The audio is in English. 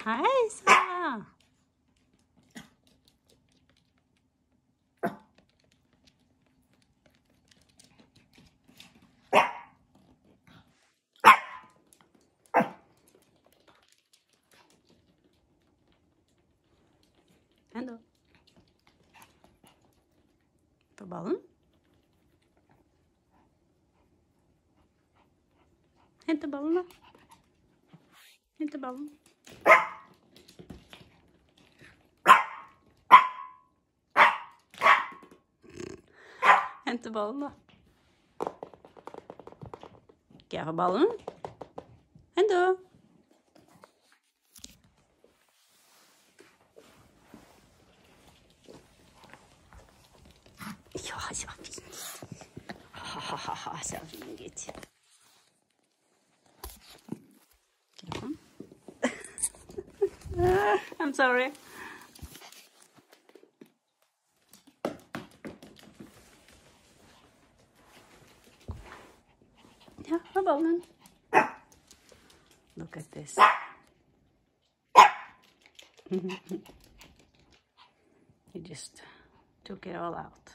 Hi, Sarah. Hendo. På ballen. Hente ballen, da. Hente ballen. Hente ballen, da. Skal jeg få ballen? Hendo. Ja, så fint. Hahaha, så fin gutt. I'm sorry. Ja, har ballen. Look at this. He just took it all out.